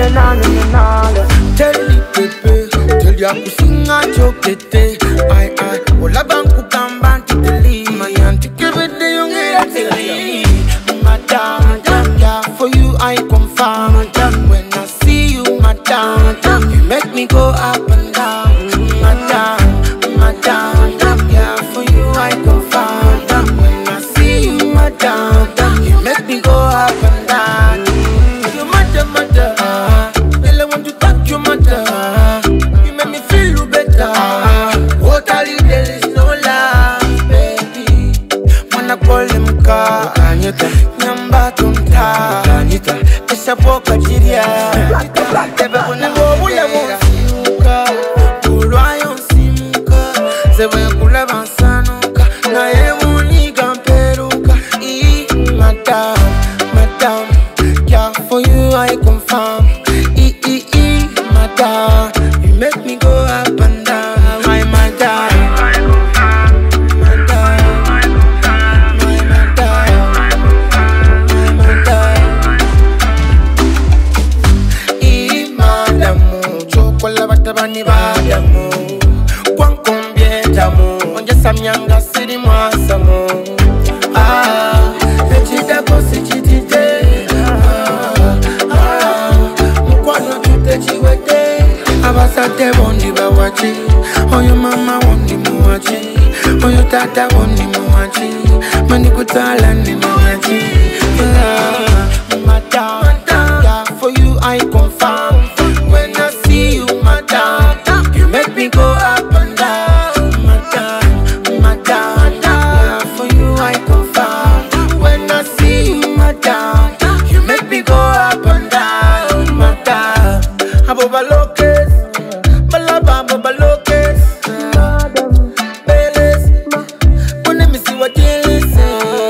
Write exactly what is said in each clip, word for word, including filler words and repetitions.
na na na na. Tell the pepe, tell ya kusinga chokete. I I, ola banku kamba kiteli. My auntie give it the young lady. Madam, yeah, for you I confirm. When I see you, madam, you make me go up and down. Madam, madam, yeah, for you I confirm. When I see you, madam, you make me go up and down. You matter, matter, girl, I want to touch your mother. You make me feel better. Totally there is no love, baby. Wanna call him car, Anita, Nyamba Tumta, Anita, Esa Boca Chiria, Tebe Unabo, Ula Simuka, Uluayon Simuka, Zebe Kula Bansanuka, Naemuni Gamperuka, E, Madam, Madam, yeah, for you I confirm, E, E, E, Madam, you make me go up and down, my Madam. Bani badamu, kwan kombietamu, onja samyanga siri mwasamu. Ah, echida kosi chitite. Ah, ah, mkwano chute chiwete. Abasate bondi bawachi, oyo mama bondi muwachi, oyo tata bondi muwachi, mani kutala ni muwachi. Ah, madam, yeah, for you I confirm. When I see you, madam, you make me go up and down. Madam, madam, yeah, for you I confirm. When I see you, madam, you make me go up and down. Madam, abobaloques, balaba abobaloques, beles, pone me si what you say.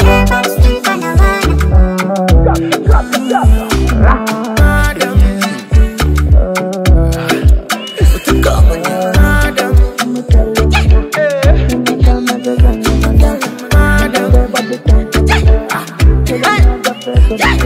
Yeah.